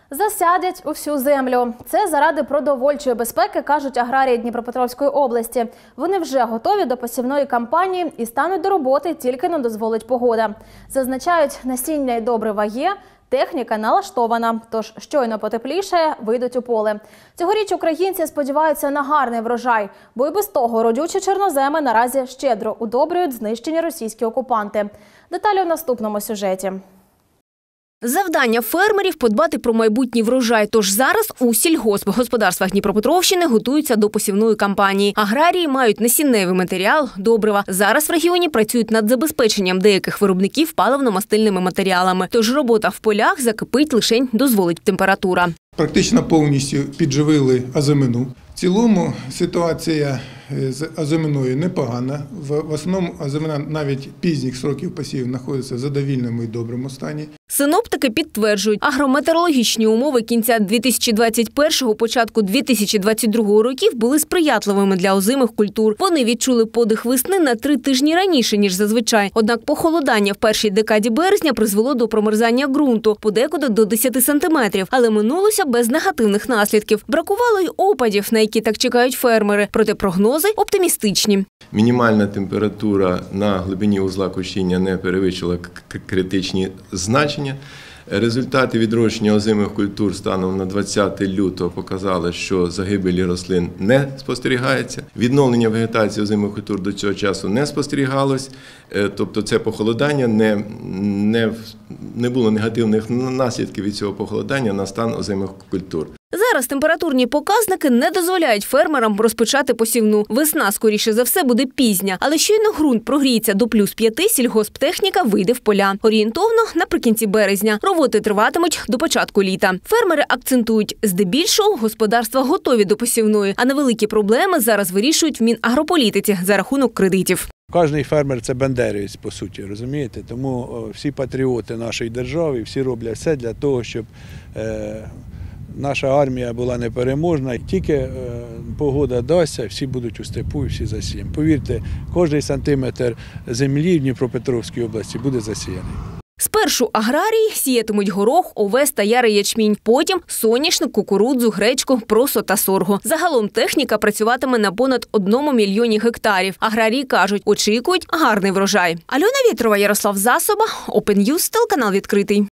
Засядять у всю землю. Це заради продовольчої безпеки, кажуть аграрії Дніпропетровської області. Вони вже готові до посівної кампанії і стануть до роботи, тільки не дозволить погода. Зазначають, насіння і добрива є, техніка налаштована, тож щойно потеплішає, вийдуть у поле. Цьогоріч українці сподіваються на гарний врожай, бо і без того родючі чорноземи наразі щедро удобрюють знищені російські окупанти. Деталі в наступному сюжеті. Завдання фермерів – подбати про майбутній врожай. Тож зараз у сільгоспгосподарствах Дніпропетровщини готуються до посівної кампанії. Аграрії мають насінневий матеріал, добрива. Зараз в регіоні працюють над забезпеченням деяких виробників паливно-мастильними матеріалами. Тож робота в полях закипить лишень дозволить температура. Практично повністю підживили озимину. В цілому ситуація з озиминою непогана. В основному озимина навіть пізніх сроків посіву знаходиться в задовільному і доброму стані. Синоптики підтверджують, агрометеорологічні умови кінця 2021-го, початку 2022 років були сприятливими для озимих культур. Вони відчули подих весни на 3 тижні раніше, ніж зазвичай. Однак похолодання в першій декаді березня призвело до промерзання ґрунту, подекуди до 10 сантиметрів. Але минулося без негативних наслідків. Бракувало й опадів, на які так чекають фермери. Проте прогнози оптимістичні. Мінімальна температура на глибині узла кущіння не перевищила критичні значення. Результати відрощення озимих культур станом на 20 лютого показали, що загибелі рослин не спостерігається. Відновлення вегетації озимих культур до цього часу не спостерігалось. Тобто це похолодання, не було негативних наслідків від цього похолодання на стан озимих культур. Зараз температурні показники не дозволяють фермерам розпочати посівну. Весна, скоріше за все, буде пізня. Але щойно ґрунт прогріється до +5, сільгосптехніка вийде в поля. Орієнтовно наприкінці березня. Роботи триватимуть до початку літа. Фермери акцентують, здебільшого господарства готові до посівної, а невеликі проблеми зараз вирішують в Мінагрополітиці за рахунок кредитів. Кожний фермер – це бандерівець, по суті, розумієте? Тому всі патріоти нашої держави, всі роблять все для того, щоб наша армія була непереможна. Тільки погода дасться, всі будуть у степу і всі засіяні. Повірте, кожний сантиметр землі в Дніпропетровській області буде засіяний. Спершу аграрії сіятимуть горох, овес та ярий ячмінь, потім соняшник, кукурудзу, гречку, просо та сорго. Загалом техніка працюватиме на понад 1 мільйоні гектарів. Аграрії кажуть, очікують гарний врожай. Альона Вєтрова, Ярослав Засоба, Open News, телеканал відкритий.